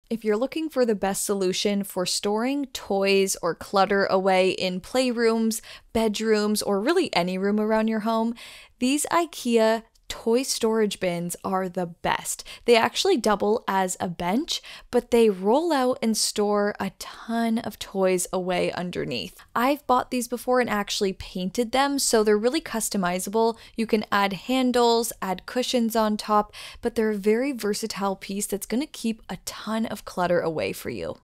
If you're looking for the best solution for storing toys or clutter away in playrooms, bedrooms, or really any room around your home, these IKEA toy storage bins are the best. They actually double as a bench, but they roll out and store a ton of toys away underneath. I've bought these before and actually painted them, so they're really customizable. You can add handles, add cushions on top, but they're a very versatile piece that's going to keep a ton of clutter away for you.